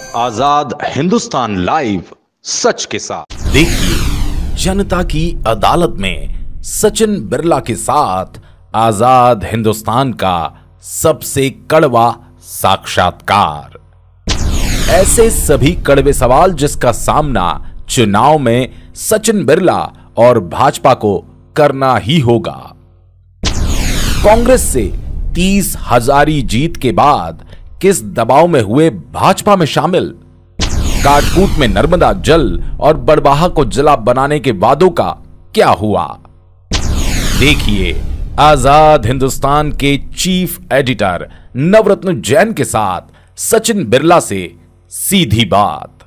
आजाद Hindustan live, सच के साथ। देखिए जनता की अदालत में सचिन बिरला के साथ आजाद हिंदुस्तान का सबसे कड़वा साक्षात्कार। ऐसे सभी कड़वे सवाल जिसका सामना चुनाव में सचिन बिरला और भाजपा को करना ही होगा। कांग्रेस से 30,000 जीत के बाद किस दबाव में हुए भाजपा में शामिल? काटकूट में नर्मदा जल और बड़बाहा को जला बनाने के वादों का क्या हुआ? देखिए आजाद हिंदुस्तान के चीफ एडिटर नवरत्न जैन के साथ सचिन बिरला से सीधी बात।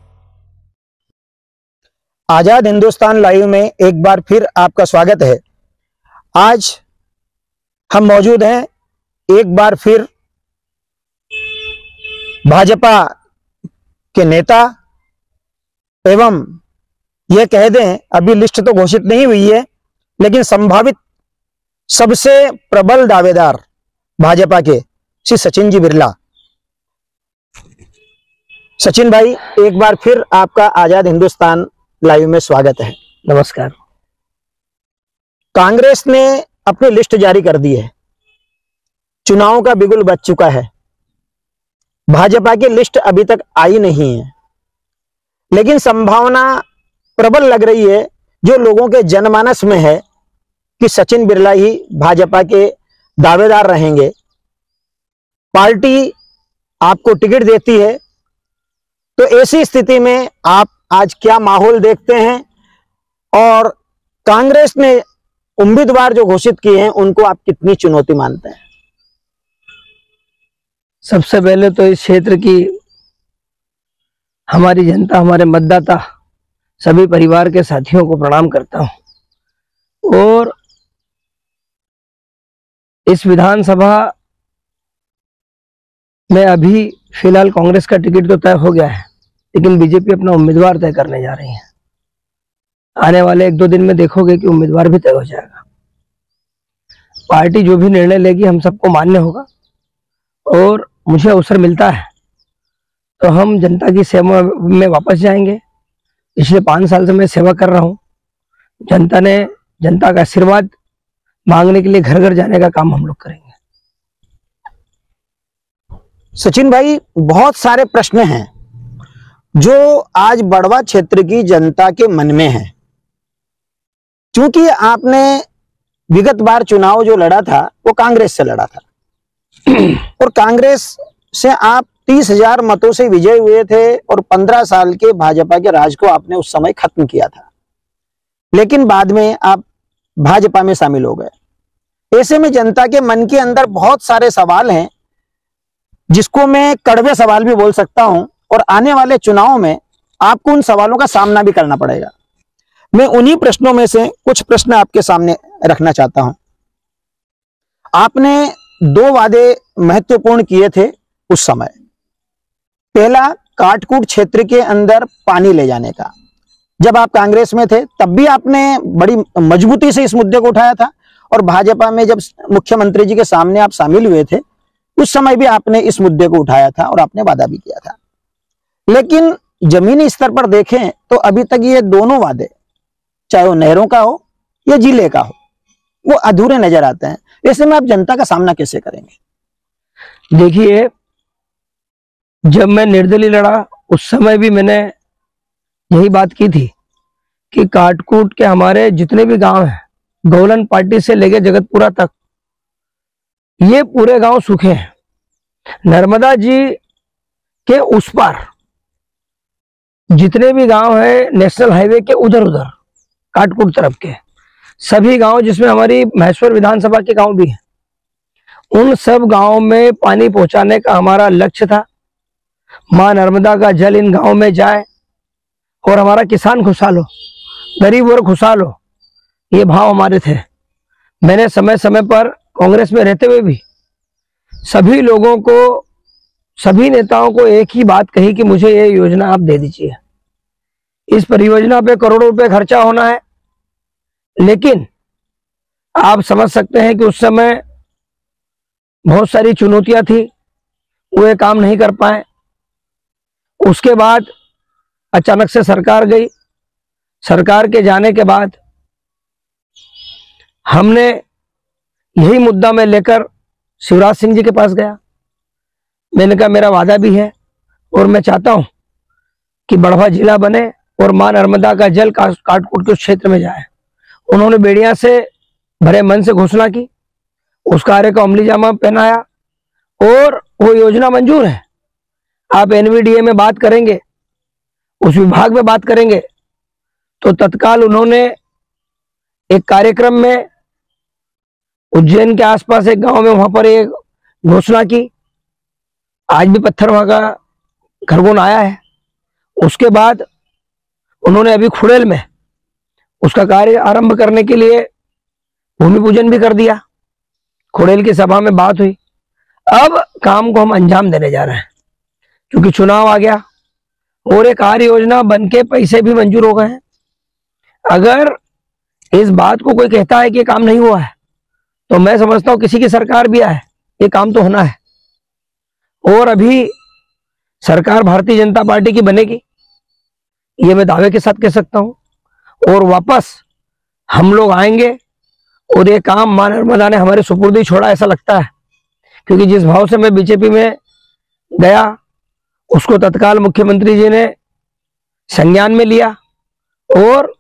आजाद हिंदुस्तान लाइव में एक बार फिर आपका स्वागत है। आज हम मौजूद हैं एक बार फिर भाजपा के नेता एवं यह कह दें, अभी लिस्ट तो घोषित नहीं हुई है, लेकिन संभावित सबसे प्रबल दावेदार भाजपा के श्री सचिन जी बिरला। सचिन भाई, एक बार फिर आपका आजाद हिंदुस्तान लाइव में स्वागत है। नमस्कार। कांग्रेस ने अपनी लिस्ट जारी कर दी है, चुनाव का बिगुल बज चुका है। भाजपा की लिस्ट अभी तक आई नहीं है, लेकिन संभावना प्रबल लग रही है, जो लोगों के जनमानस में है, कि सचिन बिरला ही भाजपा के दावेदार रहेंगे। पार्टी आपको टिकट देती है, तो ऐसी स्थिति में आप आज क्या माहौल देखते हैं और कांग्रेस ने उम्मीदवार जो घोषित किए हैं उनको आप कितनी चुनौती मानते हैं? सबसे पहले तो इस क्षेत्र की हमारी जनता, हमारे मतदाता, सभी परिवार के साथियों को प्रणाम करता हूं। और इस विधानसभा में अभी फिलहाल कांग्रेस का टिकट तो तय हो गया है, लेकिन बीजेपी अपना उम्मीदवार तय करने जा रही है। आने वाले 1-2 दिन में देखोगे कि उम्मीदवार भी तय हो जाएगा। पार्टी जो भी निर्णय लेगी हम सबको मान्य होगा, और मुझे अवसर मिलता है तो हम जनता की सेवा में वापस जाएंगे। पिछले 5 साल से मैं सेवा कर रहा हूं। जनता का आशीर्वाद मांगने के लिए घर घर जाने का काम हम लोग करेंगे। सचिन भाई, बहुत सारे प्रश्न हैं जो आज बड़वा क्षेत्र की जनता के मन में है। क्योंकि आपने विगत बार चुनाव जो लड़ा था वो कांग्रेस से लड़ा था और कांग्रेस से आप 30,000 मतों से विजय हुए थे और 15 साल के भाजपा के राज को आपने उस समय खत्म किया था, लेकिन बाद में आप भाजपा में शामिल हो गए। ऐसे में जनता के मन के अंदर बहुत सारे सवाल हैं, जिसको मैं कड़वे सवाल भी बोल सकता हूं, और आने वाले चुनाव में आपको उन सवालों का सामना भी करना पड़ेगा। मैं उन्हीं प्रश्नों में से कुछ प्रश्न आपके सामने रखना चाहता हूं। आपने 2 वादे महत्वपूर्ण किए थे उस समय। पहला, काटकूट क्षेत्र के अंदर पानी ले जाने का। जब आप कांग्रेस में थे तब भी आपने बड़ी मजबूती से इस मुद्दे को उठाया था, और भाजपा में जब मुख्यमंत्री जी के सामने आप शामिल हुए थे उस समय भी आपने इस मुद्दे को उठाया था और आपने वादा भी किया था। लेकिन जमीनी स्तर पर देखें तो अभी तक ये दोनों वादे, चाहे वो नहरों का हो या जिले का हो, वो अधूरे नजर आते हैं। ऐसे में आप जनता का सामना कैसे करेंगे? देखिए, जब मैं निर्दलीय लड़ा उस समय भी मैंने यही बात की थी कि काटकूट के हमारे जितने भी गांव हैं, गौलन पार्टी से लेके जगतपुरा तक, ये पूरे गांव सूखे हैं। नर्मदा जी के उस पार जितने भी गांव हैं नेशनल हाईवे के उधर काटकूट तरफ के सभी गांव, जिसमें हमारी महेश्वर विधानसभा के गांव भी हैं, उन सब गांवों में पानी पहुंचाने का हमारा लक्ष्य था। मां नर्मदा का जल इन गांवों में जाए और हमारा किसान खुशहाल हो, गरीब वर्ग खुशहाल हो, ये भाव हमारे थे। मैंने समय समय पर कांग्रेस में रहते हुए भी सभी लोगों को, सभी नेताओं को एक ही बात कही कि मुझे ये योजना आप दे दीजिए। इस परियोजना पे करोड़ों रुपए खर्चा होना है, लेकिन आप समझ सकते हैं कि उस समय बहुत सारी चुनौतियां थी, वो ये काम नहीं कर पाए। उसके बाद अचानक से सरकार गई। सरकार के जाने के बाद हमने यही मुद्दा मैं लेकर शिवराज सिंह जी के पास गया। मैंने कहा मेरा वादा भी है और मैं चाहता हूं कि बढ़वा जिला बने और मां नर्मदा का जल काटकूट के उस क्षेत्र में जाए। उन्होंने बेड़िया से भरे मन से घोषणा की, उस कार्य को अमली जामा पहनाया और वो योजना मंजूर है। आप एनवीडीए में बात करेंगे, उस विभाग में बात करेंगे, तो तत्काल उन्होंने एक कार्यक्रम में उज्जैन के आसपास एक गांव में वहां पर एक घोषणा की। आज भी पत्थर वहां का खरगोन आया है। उसके बाद उन्होंने अभी खुड़ेल में उसका कार्य आरंभ करने के लिए भूमि पूजन भी कर दिया। खुड़ेल की सभा में बात हुई। अब काम को हम अंजाम देने जा रहे हैं, क्योंकि चुनाव आ गया और एक कार्य योजना बनके पैसे भी मंजूर हो गए हैं। अगर इस बात को कोई कहता है कि ये काम नहीं हुआ है, तो मैं समझता हूं किसी की सरकार भी आए, ये काम तो होना है। और अभी सरकार भारतीय जनता पार्टी की बनेगी, ये मैं दावे के साथ कह सकता हूं। और वापस हम लोग आएंगे और ये काम मां नर्मदा ने हमारे सुपुर्द ही छोड़ा, ऐसा लगता है। क्योंकि जिस भाव से मैं बीजेपी में गया, उसको तत्काल मुख्यमंत्री जी ने संज्ञान में लिया और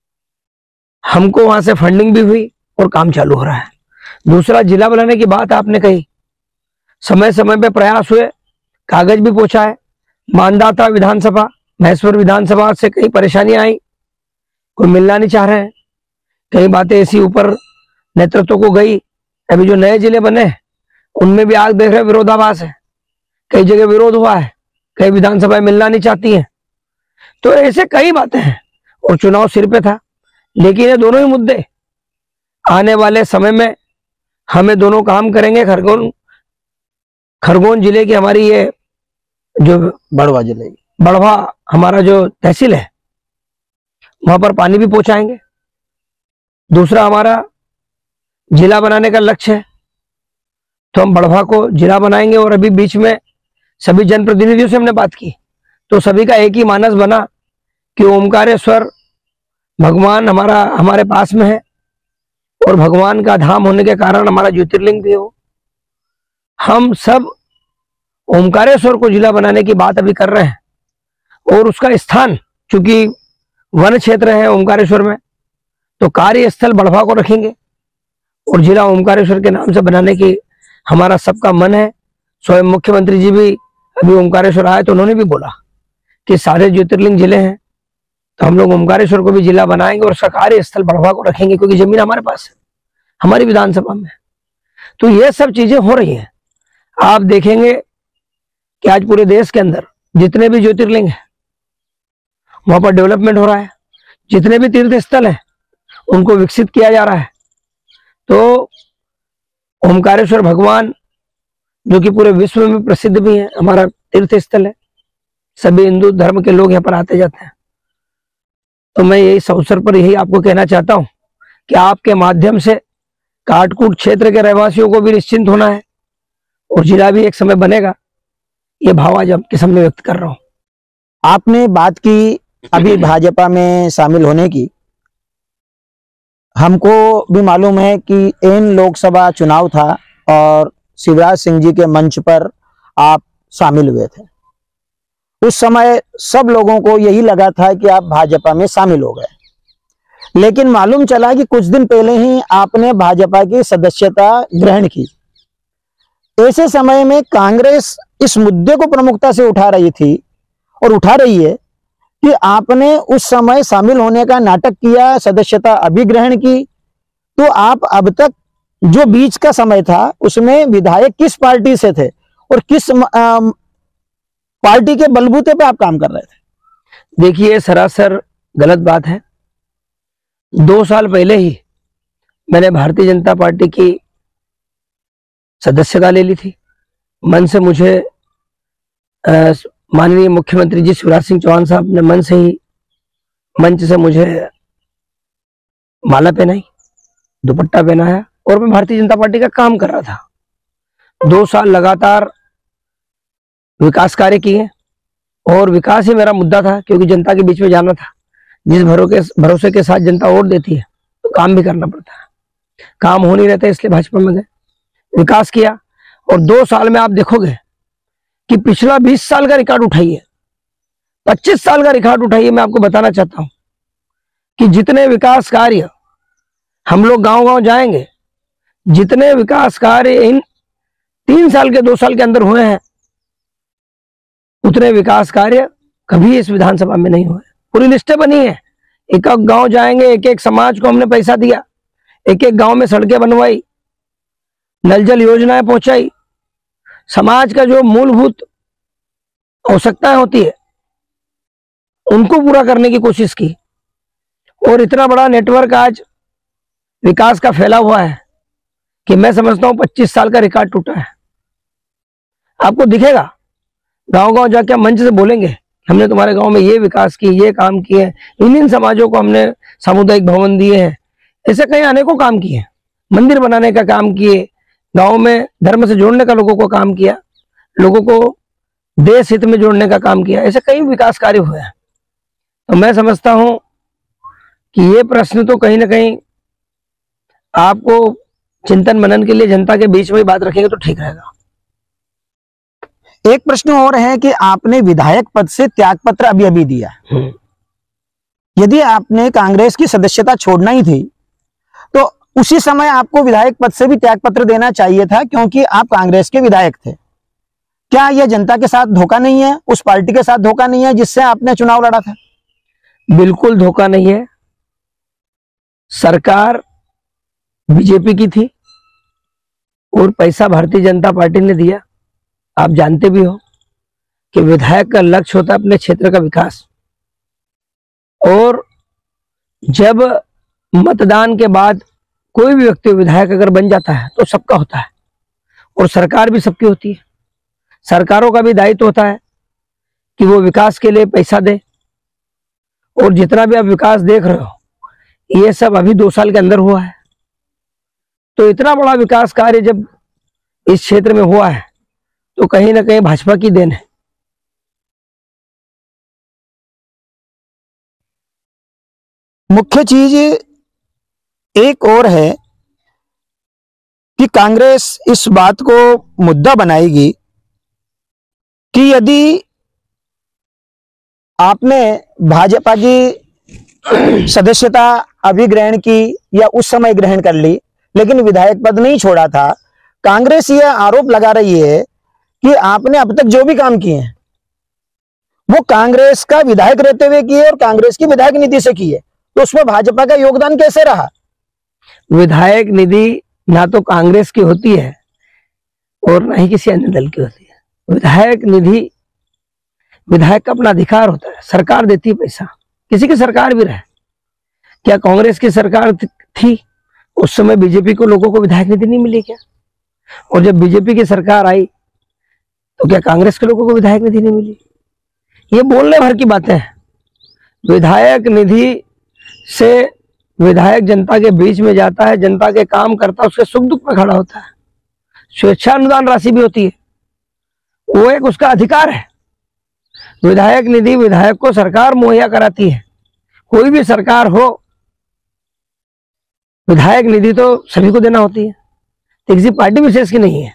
हमको वहां से फंडिंग भी हुई और काम चालू हो रहा है। दूसरा, जिला बनाने की बात आपने कही, समय समय पे प्रयास हुए, कागज भी पहुंचा है। मानदाता विधानसभा, महेश्वर विधानसभा से कई परेशानियां आई, कोई मिलना नहीं चाह रहे हैं, कई बातें ऐसी ऊपर नेतृत्व को गई। अभी जो नए जिले बने उनमें भी आग देख रहे विरोधाभास है, कई जगह विरोध हुआ है, कई विधानसभाएं मिलना नहीं चाहती हैं। तो ऐसे कई बातें हैं और चुनाव सिर पे था। लेकिन ये दोनों ही मुद्दे आने वाले समय में हमें दोनों काम करेंगे। खरगोन जिले की हमारी ये जो बढ़वा जिले बढ़वा हमारा जो तहसील है, वहां पर पानी भी पहुंचाएंगे। दूसरा, हमारा जिला बनाने का लक्ष्य है, तो हम बढ़वा को जिला बनाएंगे। और अभी बीच में सभी जनप्रतिनिधियों से हमने बात की, तो सभी का एक ही मानस बना कि ओमकारेश्वर भगवान हमारे पास में है और भगवान का धाम होने के कारण हमारा ज्योतिर्लिंग भी हो। हम सब ओमकारेश्वर को जिला बनाने की बात अभी कर रहे हैं और उसका स्थान, चूंकि वन क्षेत्र है ओमकारेश्वर में, तो कार्यस्थल बढ़वा को रखेंगे और जिला ओमकारेश्वर के नाम से बनाने की हमारा सबका मन है। स्वयं मुख्यमंत्री जी भी अभी ओमकारेश्वर आए तो उन्होंने भी बोला कि सारे ज्योतिर्लिंग जिले हैं, तो हम लोग ओमकारेश्वर को भी जिला बनाएंगे और उसका कार्यस्थल बढ़वा को रखेंगे, क्योंकि जमीन हमारे पास है, हमारी विधानसभा में। तो ये सब चीजें हो रही हैं। आप देखेंगे कि आज पूरे देश के अंदर जितने भी ज्योतिर्लिंग हैं वहां पर डेवलपमेंट हो रहा है, जितने भी तीर्थ स्थल हैं उनको विकसित किया जा रहा है। तो ओमकारेश्वर भगवान, जो कि पूरे विश्व में प्रसिद्ध भी है, हमारा तीर्थ स्थल है, सभी हिंदू धर्म के लोग यहाँ पर आते जाते हैं। तो मैं इस अवसर पर यही आपको कहना चाहता हूं कि आपके माध्यम से काटकूट क्षेत्र के रहवासियों को भी निश्चिंत होना है और जिला भी एक समय बनेगा, ये भाव आज आपके सामने व्यक्त कर रहा हूं। आपने बात की अभी भाजपा में शामिल होने की। हमको भी मालूम है कि एन लोकसभा चुनाव था और शिवराज सिंह जी के मंच पर आप शामिल हुए थे। उस समय सब लोगों को यही लगा था कि आप भाजपा में शामिल हो गए, लेकिन मालूम चला कि कुछ दिन पहले ही आपने भाजपा की सदस्यता ग्रहण की। ऐसे समय में कांग्रेस इस मुद्दे को प्रमुखता से उठा रही थी और उठा रही है कि आपने उस समय शामिल होने का नाटक किया, सदस्यता अभी ग्रहण की, तो आप अब तक जो बीच का समय था उसमें विधायक किस पार्टी से थे और किस पार्टी के बलबूते पे आप काम कर रहे थे? देखिए, सरासर गलत बात है। 2 साल पहले ही मैंने भारतीय जनता पार्टी की सदस्यता ले ली थी। मन से मुझे माननीय मुख्यमंत्री जी शिवराज सिंह चौहान साहब ने मन से ही मंच से मुझे माला पहनाई, दुपट्टा पहनाया और मैं भारतीय जनता पार्टी का काम कर रहा था। 2 साल लगातार विकास कार्य किए और विकास ही मेरा मुद्दा था, क्योंकि जनता के बीच में जाना था। जिस भरोसे के साथ जनता वोट देती है तो काम भी करना पड़ता है। काम हो नहीं रहता, इसलिए भाजपा में गए, विकास किया। और 2 साल में आप देखोगे कि पिछला 20 साल का रिकॉर्ड उठाइए, 25 साल का रिकॉर्ड उठाइए। मैं आपको बताना चाहता हूं कि जितने विकास कार्य हम लोग गांव-गांव जाएंगे, जितने विकास कार्य इन 3 साल के 2 साल के अंदर हुए हैं, उतने विकास कार्य कभी इस विधानसभा में नहीं हुए। पूरी लिस्टें बनी है, एक एक गांव जाएंगे, एक एक समाज को हमने पैसा दिया, एक एक गांव में सड़कें बनवाई, नल जल योजनाएं पहुंचाई, समाज का जो मूलभूत आवश्यकताएं होती है उनको पूरा करने की कोशिश की। और इतना बड़ा नेटवर्क आज विकास का फैला हुआ है कि मैं समझता हूं 25 साल का रिकॉर्ड टूटा है। आपको दिखेगा, गांव-गांव जाके हम मंच से बोलेंगे, हमने तुम्हारे गांव में ये विकास किए, ये काम किए, इन समाजों को हमने सामुदायिक भवन दिए हैं, ऐसे कई अनेकों काम किए, मंदिर बनाने का काम किए, गांव में धर्म से जोड़ने का लोगों को काम किया, लोगों को देश हित में जोड़ने का काम किया, ऐसे कई विकास कार्य हुए हैं। तो मैं समझता हूं कि ये प्रश्न तो कहीं ना कहीं आपको चिंतन मनन के लिए जनता के बीच में ही बात रखेंगे तो ठीक रहेगा। एक प्रश्न और है कि आपने विधायक पद से त्यागपत्र अभी दिया। यदि आपने कांग्रेस की सदस्यता छोड़ना ही थी तो उसी समय आपको विधायक पद से भी त्यागपत्र देना चाहिए था, क्योंकि आप कांग्रेस के विधायक थे। क्या यह जनता के साथ धोखा नहीं है, उस पार्टी के साथ धोखा नहीं है जिससे आपने चुनाव लड़ा था? बिल्कुल धोखा नहीं है। सरकार बीजेपी की थी और पैसा भारतीय जनता पार्टी ने दिया। आप जानते भी हो कि विधायक का लक्ष्य होता है अपने क्षेत्र का विकास, और जब मतदान के बाद कोई भी व्यक्ति विधायक अगर बन जाता है तो सबका होता है, और सरकार भी सबकी होती है। सरकारों का भी दायित्व होता है कि वो विकास के लिए पैसा दे, और जितना भी आप विकास देख रहे हो ये सब अभी 2 साल के अंदर हुआ है। तो इतना बड़ा विकास कार्य जब इस क्षेत्र में हुआ है तो कहीं ना कहीं भाजपा की देन है। मुख्य चीज एक और है कि कांग्रेस इस बात को मुद्दा बनाएगी कि यदि आपने भाजपा की सदस्यता अभी ग्रहण की या उस समय ग्रहण कर ली लेकिन विधायक पद नहीं छोड़ा था, कांग्रेस यह आरोप लगा रही है कि आपने अब तक जो भी काम किए हैं वो कांग्रेस का विधायक रहते हुए किए और कांग्रेस की विधायक निधि से किए, तो उसमें भाजपा का योगदान कैसे रहा? विधायक निधि ना तो कांग्रेस की होती है और ना ही किसी अन्य दल की होती है। विधायक निधि विधायक का अपना अधिकार होता है, सरकार देती है पैसा, किसी की सरकार भी रहे। क्या कांग्रेस की सरकार थी उस समय बीजेपी को लोगों को विधायक निधि नहीं मिली क्या? और जब बीजेपी की सरकार आई तो क्या कांग्रेस के लोगों को विधायक निधि नहीं मिली? ये बोलने भर की बातें हैं। विधायक निधि से विधायक जनता के बीच में जाता है, जनता के काम करता है, उसके सुख दुख में खड़ा होता है। स्वेच्छा अनुदान राशि भी होती है, वो एक उसका अधिकार है। विधायक निधि विधायक को सरकार मुहैया कराती है। कोई भी सरकार हो, विधायक निधि तो सभी को देना होती है, तो किसी पार्टी विशेष की नहीं है।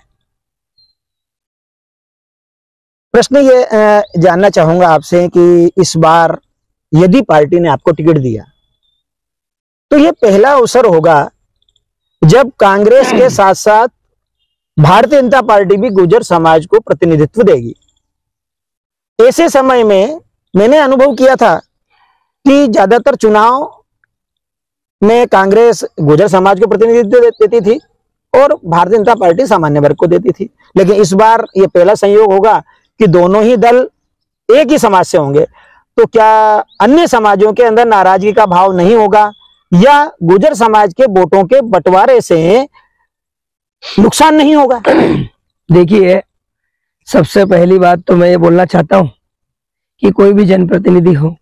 प्रश्न ये जानना चाहूंगा आपसे कि इस बार यदि पार्टी ने आपको टिकट दिया तो ये पहला अवसर होगा जब कांग्रेस के साथ साथ भारतीय जनता पार्टी भी गुर्जर समाज को प्रतिनिधित्व देगी। ऐसे समय में मैंने अनुभव किया था कि ज्यादातर चुनाव में कांग्रेस गुर्जर समाज को प्रतिनिधित्व देती थी और भारतीय जनता पार्टी सामान्य वर्ग को देती थी, लेकिन इस बार ये पहला संयोग होगा कि दोनों ही दल एक ही समाज से होंगे। तो क्या अन्य समाजों के अंदर नाराजगी का भाव नहीं होगा या गुर्जर समाज के वोटों के बंटवारे से नुकसान नहीं होगा? देखिए, सबसे पहली बात तो मैं ये बोलना चाहता हूं कि कोई भी जनप्रतिनिधि हो,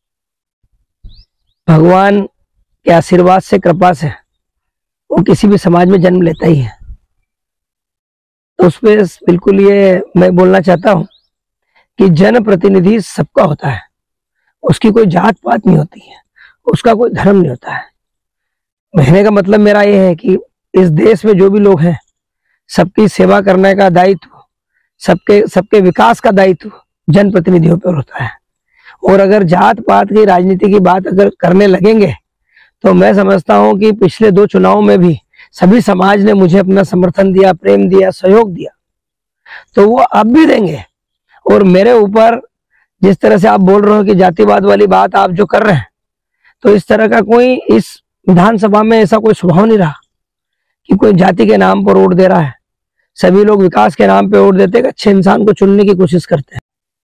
भगवान के आशीर्वाद से, कृपा से वो किसी भी समाज में जन्म लेता ही है। तो उस पर बिल्कुल ये मैं बोलना चाहता हूं कि जनप्रतिनिधि सबका होता है, उसकी कोई जात पात नहीं होती है, उसका कोई धर्म नहीं होता है। कहने का मतलब मेरा ये है कि इस देश में जो भी लोग हैं, सबकी सेवा करने का दायित्व, सबके विकास का दायित्व जनप्रतिनिधियों पर होता है। और अगर जात पात की राजनीति की बात अगर करने लगेंगे तो मैं समझता हूं कि पिछले 2 चुनाव में भी सभी समाज ने मुझे अपना समर्थन दिया, प्रेम दिया, सहयोग दिया, तो वो अब भी देंगे। और मेरे ऊपर जिस तरह से आप बोल रहे हो कि जातिवाद वाली बात आप जो कर रहे हैं, तो इस तरह का कोई इस विधानसभा में ऐसा कोई स्वभाव नहीं रहा कि कोई जाति के नाम पर वोट दे रहा है। सभी लोग विकास के नाम पे वोट देते हैं, अच्छे इंसान को चुनने की कोशिश करते हैं।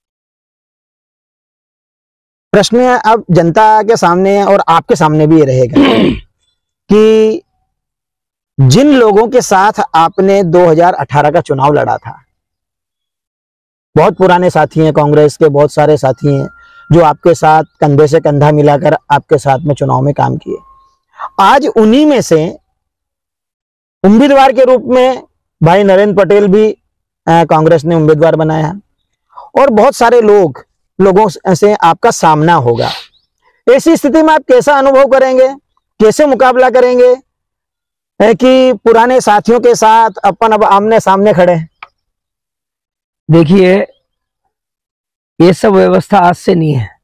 प्रश्न अब जनता के सामने और आपके सामने भी ये रहेगा कि जिन लोगों के साथ आपने 2018 का चुनाव लड़ा था, बहुत पुराने साथी हैं, कांग्रेस के बहुत सारे साथी हैं जो आपके साथ कंधे से कंधा मिलाकर आपके साथ में चुनाव में काम किए। आज उन्हीं में से उम्मीदवार के रूप में भाई नरेंद्र पटेल भी कांग्रेस ने उम्मीदवार बनाया और बहुत सारे लोगों से आपका सामना होगा। ऐसी स्थिति में आप कैसा अनुभव करेंगे, कैसे मुकाबला करेंगे कि पुराने साथियों के साथ अपन अब आमने सामने खड़े हैं? देखिए, ये सब व्यवस्था आज से नहीं है।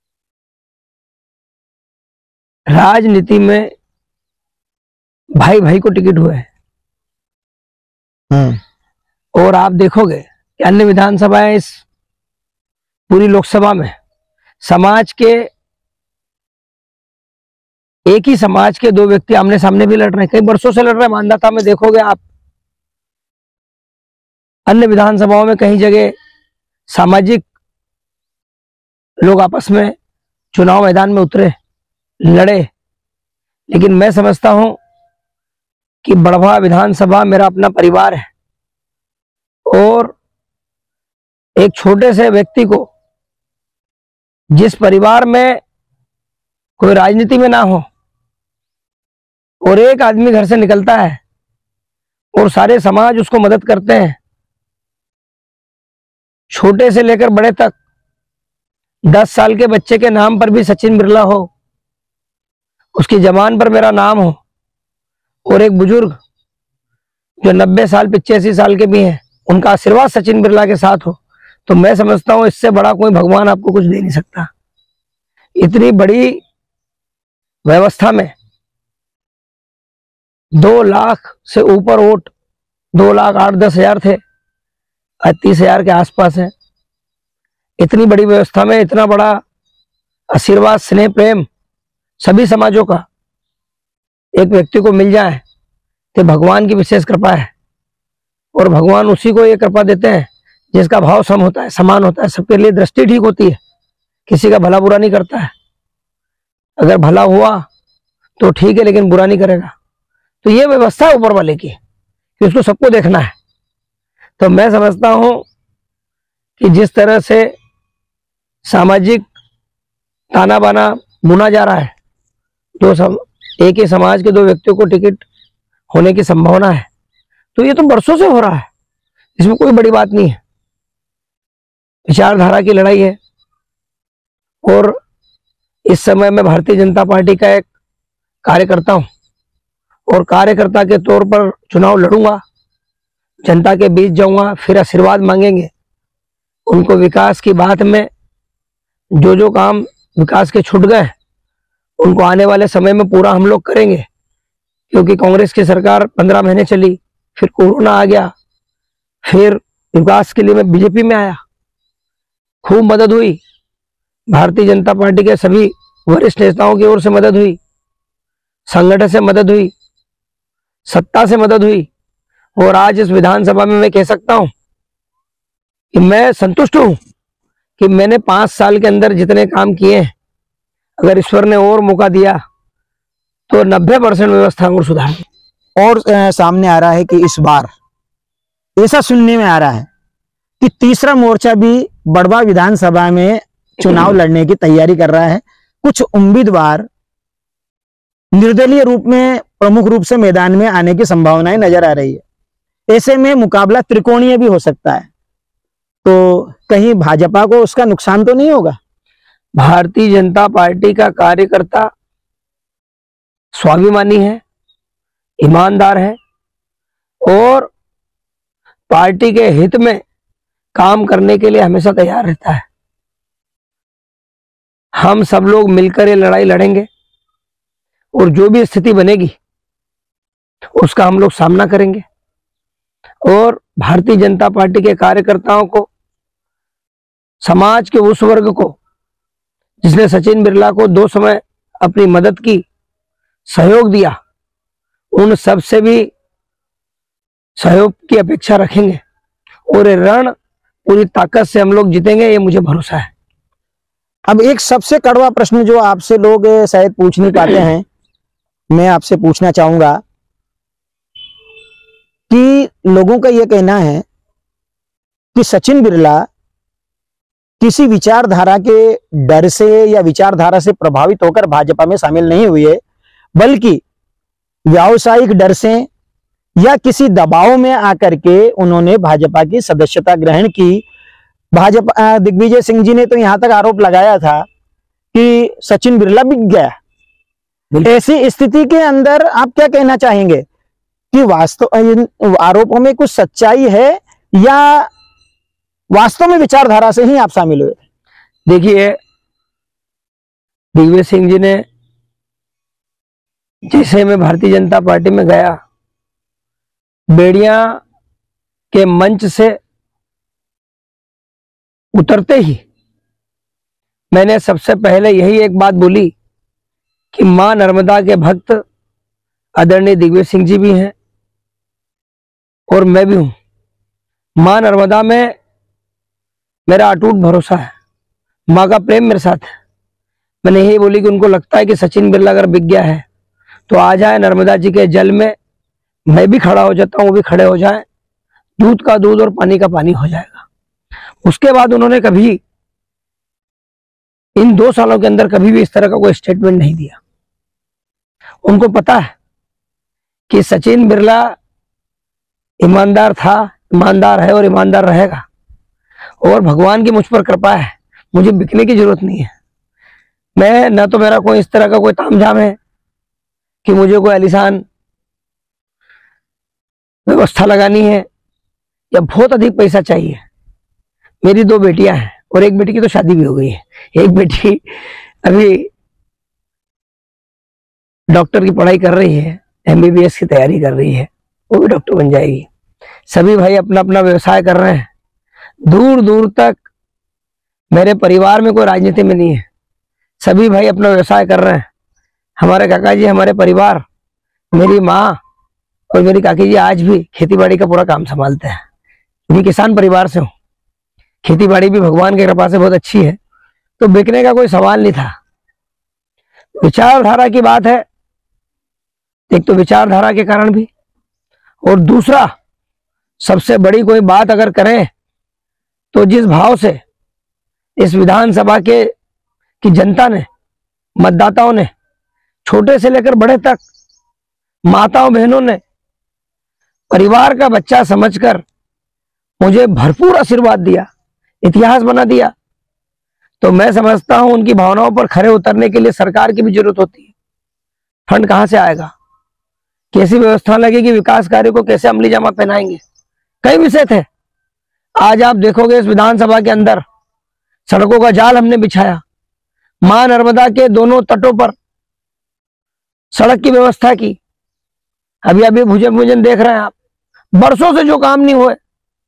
राजनीति में भाई भाई को टिकट हुए हैं। और आप देखोगे कि अन्य विधानसभाएं, इस पूरी लोकसभा में समाज के, एक ही समाज के 2 व्यक्ति आमने सामने भी लड़ रहे हैं, कई वर्षों से लड़ रहे हैं। मानदाता में देखोगे आप, अन्य विधानसभाओं में कहीं जगह सामाजिक लोग आपस में चुनाव मैदान में उतरे, लड़े। लेकिन मैं समझता हूं कि बड़वा विधानसभा मेरा अपना परिवार है और एक छोटे से व्यक्ति को, जिस परिवार में कोई राजनीति में ना हो और एक आदमी घर से निकलता है और सारे समाज उसको मदद करते हैं, छोटे से लेकर बड़े तक, 10 साल के बच्चे के नाम पर भी सचिन बिरला हो, उसकी जबान पर मेरा नाम हो, और एक बुजुर्ग जो 90 साल 85 साल के भी हैं, उनका आशीर्वाद सचिन बिरला के साथ हो, तो मैं समझता हूं इससे बड़ा कोई भगवान आपको कुछ दे नहीं सकता। इतनी बड़ी व्यवस्था में 2 लाख से ऊपर वोट, 2,08,10 हजार थे, आज 30,000 के आसपास है। इतनी बड़ी व्यवस्था में इतना बड़ा आशीर्वाद, स्नेह, प्रेम सभी समाजों का एक व्यक्ति को मिल जाए तो भगवान की विशेष कृपा है। और भगवान उसी को ये कृपा देते हैं जिसका भाव सम होता है, समान होता है, सबके लिए दृष्टि ठीक होती है, किसी का भला बुरा नहीं करता है। अगर भला हुआ तो ठीक है, लेकिन बुरा नहीं करेगा। तो ये व्यवस्था है ऊपर वाले की कि उसको सबको देखना है। तो मैं समझता हूं कि जिस तरह से सामाजिक ताना बाना बुना जा रहा है, एक ही समाज के 2 व्यक्तियों को टिकट होने की संभावना है, तो ये तो बरसों से हो रहा है, इसमें कोई बड़ी बात नहीं है। विचारधारा की लड़ाई है और इस समय मैं भारतीय जनता पार्टी का एक कार्यकर्ता हूं और कार्यकर्ता के तौर पर चुनाव लड़ूंगा, जनता के बीच जाऊंगा, फिर आशीर्वाद मांगेंगे। उनको विकास की बात में जो काम विकास के छूट गए उनको आने वाले समय में पूरा हम लोग करेंगे, क्योंकि कांग्रेस की सरकार 15 महीने चली, फिर कोरोना आ गया, फिर विकास के लिए मैं बीजेपी में आया, खूब मदद हुई, भारतीय जनता पार्टी के सभी वरिष्ठ नेताओं की ओर से मदद हुई, संगठन से मदद हुई, सत्ता से मदद हुई। और आज इस विधानसभा में मैं कह सकता हूं कि मैं संतुष्ट हूं कि मैंने 5 साल के अंदर जितने काम किए हैं, अगर ईश्वर ने और मौका दिया तो 90% व्यवस्था और सुधार। और सामने आ रहा है कि इस बार ऐसा सुनने में आ रहा है कि तीसरा मोर्चा भी बड़वा विधानसभा में चुनाव लड़ने की तैयारी कर रहा है। कुछ उम्मीदवार निर्दलीय रूप में, प्रमुख रूप से मैदान में आने की संभावनाएं नजर आ रही है। ऐसे में मुकाबला त्रिकोणीय भी हो सकता है। तो कहीं भाजपा को उसका नुकसान तो नहीं होगा? भारतीय जनता पार्टी का कार्यकर्ता स्वाभिमानी है, ईमानदार है और पार्टी के हित में काम करने के लिए हमेशा तैयार रहता है। हम सब लोग मिलकर ये लड़ाई लड़ेंगे और जो भी स्थिति बनेगी उसका हम लोग सामना करेंगे और भारतीय जनता पार्टी के कार्यकर्ताओं को, समाज के उस वर्ग को जिसने सचिन बिरला को 2 समय अपनी मदद की, सहयोग दिया, उन सब से भी सहयोग की अपेक्षा रखेंगे और ये रण पूरी ताकत से हम लोग जीतेंगे, ये मुझे भरोसा है। अब एक सबसे कड़वा प्रश्न जो आपसे लोग शायद पूछ नहीं पाते हैं, मैं आपसे पूछना चाहूंगा कि लोगों का यह कहना है कि सचिन बिरला किसी विचारधारा के डर से या विचारधारा से प्रभावित होकर भाजपा में शामिल नहीं हुए, बल्कि व्यावसायिक डर से या किसी दबाव में आकर के उन्होंने भाजपा की सदस्यता ग्रहण की। भाजपा दिग्विजय सिंह जी ने तो यहां तक आरोप लगाया था कि सचिन बिरला बिक गया। ऐसी स्थिति के अंदर आप क्या कहना चाहेंगे कि वास्तव इन आरोपों में कुछ सच्चाई है या वास्तव में विचारधारा से ही आप शामिल हुए? देखिए, दिग्विजय सिंह जी ने जैसे मैं भारतीय जनता पार्टी में गया, बेड़िया के मंच से उतरते ही मैंने सबसे पहले यही एक बात बोली कि मां नर्मदा के भक्त आदरणीय दिग्विजय सिंह जी भी हैं और मैं भी हूं। मां नर्मदा में मेरा अटूट भरोसा है, मां का प्रेम मेरे साथ है। मैंने यही बोली कि उनको लगता है कि सचिन बिरला अगर बिक गया है तो आ जाए नर्मदा जी के जल में, मैं भी खड़ा हो जाता हूं, वो भी खड़े हो जाएं, दूध का दूध और पानी का पानी हो जाएगा। उसके बाद उन्होंने कभी इन 2 सालों के अंदर कभी भी इस तरह का कोई स्टेटमेंट नहीं दिया। उनको पता है कि सचिन बिरला ईमानदार था, ईमानदार है और ईमानदार रहेगा और भगवान की मुझ पर कृपा है, मुझे बिकने की जरूरत नहीं है। मैं न तो मेरा कोई इस तरह का कोई तामझाम है कि मुझे कोई आलीशान व्यवस्था लगानी है या बहुत अधिक पैसा चाहिए। मेरी 2 बेटियां हैं और एक बेटी की तो शादी भी हो गई है। एक बेटी अभी डॉक्टर की पढ़ाई कर रही है, MBBS की तैयारी कर रही है, वो भी डॉक्टर बन जाएगी। सभी भाई अपना अपना व्यवसाय कर रहे हैं। दूर दूर तक मेरे परिवार में कोई राजनीति में नहीं है, सभी भाई अपना व्यवसाय कर रहे हैं। हमारे काका जी, हमारे परिवार, मेरी माँ और मेरी काकी जी आज भी खेतीबाड़ी का पूरा काम संभालते हैं। मैं किसान परिवार से हूँ, खेतीबाड़ी भी भगवान की कृपा से बहुत अच्छी है, तो बिकने का कोई सवाल नहीं था। विचारधारा की बात है, एक तो विचारधारा के कारण भी, और दूसरा सबसे बड़ी कोई बात अगर करें तो जिस भाव से इस विधानसभा के की जनता ने, मतदाताओं ने, छोटे से लेकर बड़े तक, माताओं बहनों ने परिवार का बच्चा समझकर मुझे भरपूर आशीर्वाद दिया, इतिहास बना दिया, तो मैं समझता हूं उनकी भावनाओं पर खरे उतरने के लिए सरकार की भी जरूरत होती है। फंड कहां से आएगा, कैसी व्यवस्था लगेगी, विकास कार्य को कैसे अमली जामा पहनाएंगे, कई विषय थे। आज आप देखोगे इस विधानसभा के अंदर सड़कों का जाल हमने बिछाया, मां नर्मदा के दोनों तटों पर सड़क की व्यवस्था की। अभी अभी भुजन भुजन देख रहे हैं आप, बरसों से जो काम नहीं हुए।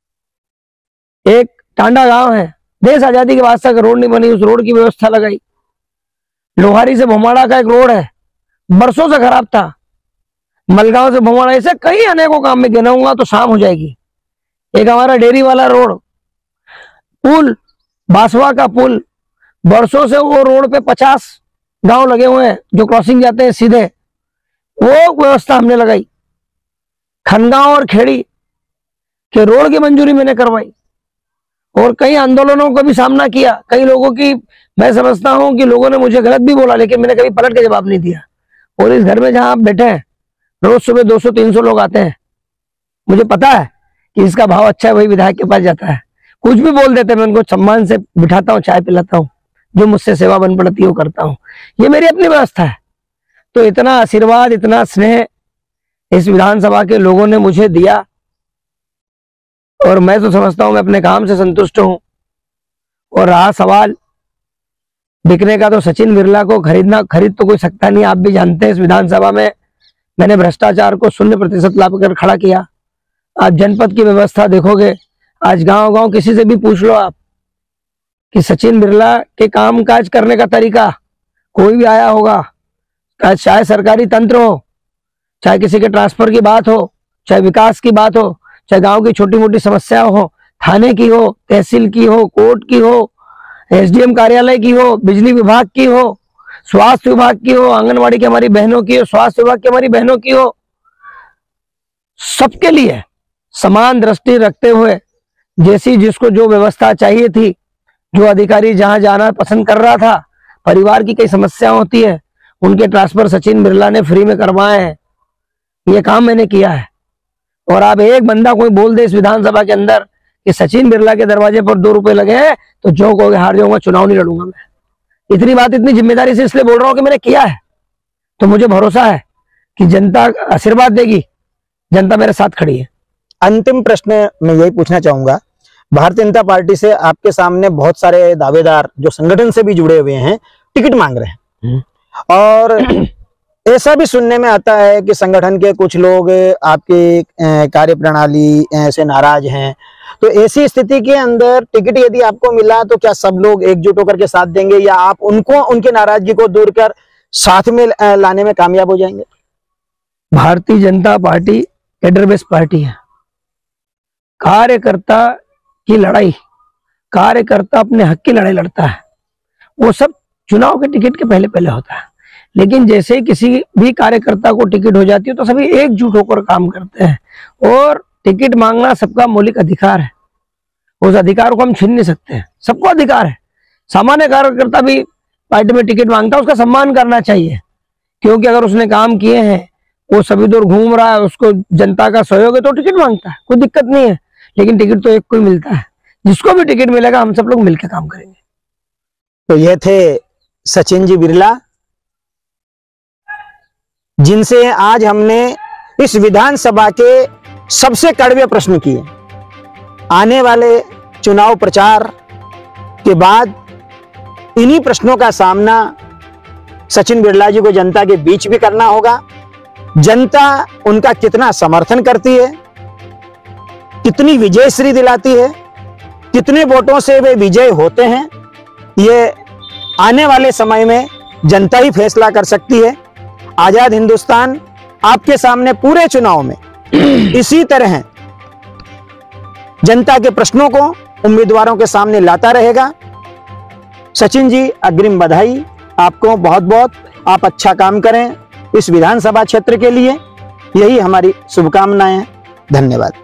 एक टांडा गांव है, देश आजादी के बाद तक रोड नहीं बनी, उस रोड की व्यवस्था लगाई। लोहारी से भोमाड़ा का एक रोड है, बरसों से खराब था। मलगांव से भोमाड़ा, ऐसे कई अनेकों काम में गिनाऊंगा तो शाम हो जाएगी। एक हमारा डेयरी वाला रोड, पुल, बासवा का पुल, बरसों से वो रोड पे 50 गांव लगे हुए हैं जो क्रॉसिंग जाते हैं सीधे, वो व्यवस्था हमने लगाई। खनगांव और खेड़ी के रोड की मंजूरी मैंने करवाई और कई आंदोलनों का भी सामना किया। कई लोगों की, मैं समझता हूं कि लोगों ने मुझे गलत भी बोला, लेकिन मैंने कभी पलट के जवाब नहीं दिया। और इस घर में जहां आप बैठे हैं, रोज सुबह 200-300 लोग आते हैं। मुझे पता है कि इसका भाव अच्छा है, वही विधायक के पास जाता है। कुछ भी बोल देते, मैं उनको सम्मान से बिठाता हूँ, चाय पिलाता हूँ, जो मुझसे सेवा बन पड़ती है वो करता हूँ। ये मेरी अपनी व्यवस्था है। तो इतना आशीर्वाद, इतना स्नेह इस विधानसभा के लोगों ने मुझे दिया, और मैं तो समझता हूं मैं अपने काम से संतुष्ट हूं। और रहा सवाल बिकने का, तो सचिन बिरला को खरीद तो कोई सकता नहीं। आप भी जानते हैं इस विधानसभा में मैंने भ्रष्टाचार को 0% ला कर खड़ा किया। आज जनपद की व्यवस्था देखोगे, आज गांव-गांव किसी से भी पूछ लो आप कि सचिन बिरला के काम काज करने का तरीका, कोई भी आया होगा, चाहे सरकारी तंत्र हो, चाहे किसी के ट्रांसफर की बात हो, चाहे विकास की बात हो, चाहे गांव की छोटी मोटी समस्या हो, थाने की हो, तहसील की हो, कोर्ट की हो, एसडीएम कार्यालय की हो, बिजली विभाग की हो, स्वास्थ्य विभाग की हो, आंगनवाड़ी की हमारी बहनों की हो, स्वास्थ्य विभाग की हमारी बहनों की हो, सबके लिए समान दृष्टि रखते हुए जैसी जिसको जो व्यवस्था चाहिए थी, जो अधिकारी जहां जाना पसंद कर रहा था, परिवार की कई समस्या होती है, उनके ट्रांसफर सचिन बिरला ने फ्री में करवाए हैं। ये काम मैंने किया है। और आप एक बंदा कोई बोल दे इस विधानसभा के अंदर कि सचिन बिरला के दरवाजे पर 2 रुपए लगे हैं, तो जो कहोगे हार जाऊंगा, चुनाव नहीं लड़ूंगा मैं। इतनी बात इतनी जिम्मेदारी से इसलिए बोल रहा हूं कि मैंने किया है, तो मुझे भरोसा है कि जनता आशीर्वाद देगी, जनता मेरे साथ खड़ी है। अंतिम प्रश्न मैं यही पूछना चाहूंगा, भारतीय जनता पार्टी से आपके सामने बहुत सारे दावेदार जो संगठन से भी जुड़े हुए हैं टिकट मांग रहे हैं, और ऐसा भी सुनने में आता है कि संगठन के कुछ लोग आपकी कार्य प्रणाली से नाराज हैं। तो ऐसी स्थिति के अंदर टिकट यदि आपको मिला तो क्या सब लोग एकजुट होकर के साथ देंगे, या आप उनको उनके नाराजगी को दूर कर साथ में लाने में कामयाब हो जाएंगे? Bharatiya Janata party cadre based party है। कार्यकर्ता की लड़ाई, कार्यकर्ता अपने हक की लड़ाई लड़ता है, वो सब चुनाव के टिकट के पहले पहले होता है। लेकिन जैसे किसी भी कार्यकर्ता को टिकट हो जाती है तो सभी एकजुट होकर काम करते हैं, और टिकट मांगना सबका मौलिक अधिकार है। उस अधिकार को हम छीन नहीं सकते हैं, सबको अधिकार है। सामान्य कार्यकर्ता भी पार्टी में टिकट मांगता है, उसका सम्मान करना चाहिए, क्योंकि अगर उसने काम किए हैं, वो सभी दूर घूम रहा है, उसको जनता का सहयोग है तो टिकट मांगता है, कोई दिक्कत नहीं है। लेकिन टिकट तो एक को ही मिलता है, जिसको भी टिकट मिलेगा हम सब लोग मिलकर काम करेंगे। तो ये थे सचिन जी बिरला, जिनसे आज हमने इस विधानसभा के सबसे कड़वे प्रश्न किए। आने वाले चुनाव प्रचार के बाद इन्हीं प्रश्नों का सामना सचिन बिरला जी को जनता के बीच भी करना होगा। जनता उनका कितना समर्थन करती है, कितनी विजयश्री दिलाती है, कितने वोटों से वे विजय होते हैं, ये आने वाले समय में जनता ही फैसला कर सकती है। आजाद हिंदुस्तान आपके सामने पूरे चुनाव में इसी तरह जनता के प्रश्नों को उम्मीदवारों के सामने लाता रहेगा। सचिन जी, अग्रिम बधाई आपको बहुत बहुत। आप अच्छा काम करें इस विधानसभा क्षेत्र के लिए, यही हमारी शुभकामनाएं हैं। धन्यवाद।